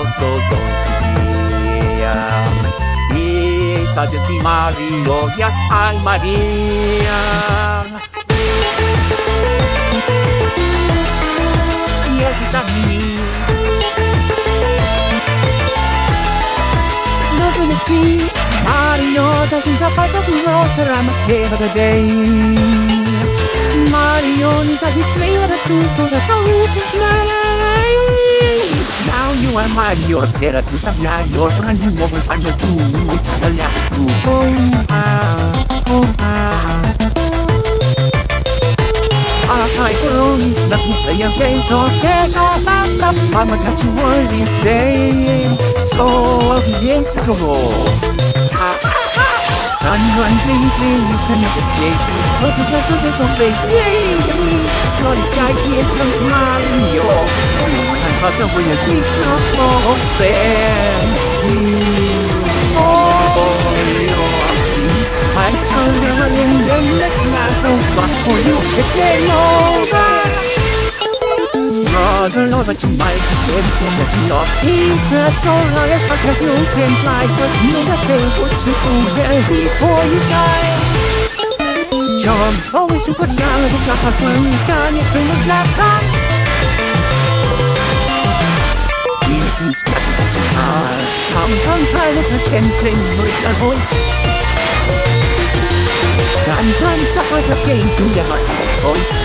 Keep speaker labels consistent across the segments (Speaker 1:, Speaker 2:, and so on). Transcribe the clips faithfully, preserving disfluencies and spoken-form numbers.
Speaker 1: also going to be. It's a just Mario, yes, I'm Maria. Yes, it's a me. Nothing to see. Mario doesn't have fight of the road, so I must save the day. Mario needs a flavor of two, so the hope is mine. Now you are Mario, there are two some Mario, and you over under two, which are the last two. Oh, ah, oh, ah. I'll try for only let me play your games or get off and stop. I'ma catch you what you say. So I'll be insecure. Run, run, please, please, you can make escape. But you get to this on face, yay! Slowly side here comes Mario. I thought that we had reached our small fan. Mario, I'm turning in the next battle, but for you it's game over. Brother, Lord, but you might be scared to let me off. That's alright, because you can fly, but you got to put you through there before you die. John, always super shallow, the black heart when you stand, your finger black on. Reasons that you are. Tom, Tom, pilots are ten things with their voice. Sometimes suffer the pain to the heart of voice.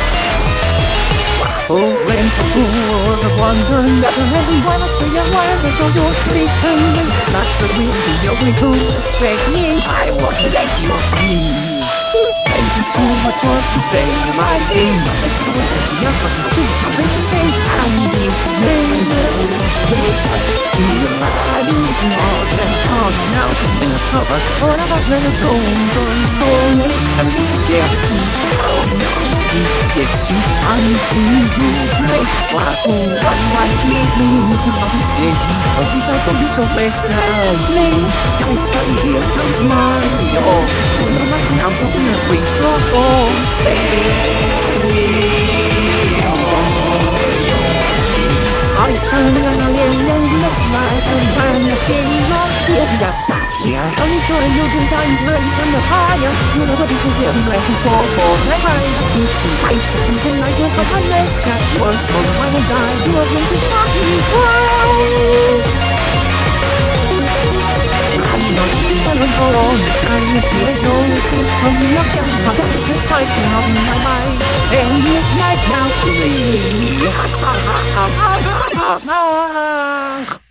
Speaker 1: Oh, when for poor, the wonder never having one for your wireless or your street turning. Not the wind be your way to expect me. I want to let you be. Thank you so much for playing my game. It was a young one to the same time. They just feel like more than talk now. In the cover, all of us let it go. Going slowly, and we get to see. Oh no. It's you until you break. Why, oh, why, why, please, please, please, oh, because of you so blessed now. Please, sky, sky, here comes Mario. When I'm like now, don't be afraid, go on. I'm turning on a little and let's rise and find the city of the yeah, I'm enjoying you do time burning from the fire. You know what it is, I'm ready for for the fire. You see, I see things in my good, but I'm less shot. Once more, when I die, you are going to stop me. I'm not even go on. I'm not even going to sleep from the young. I'm just fighting on my mind. And it's night now, really. Ha ha ha ha ha ha ha.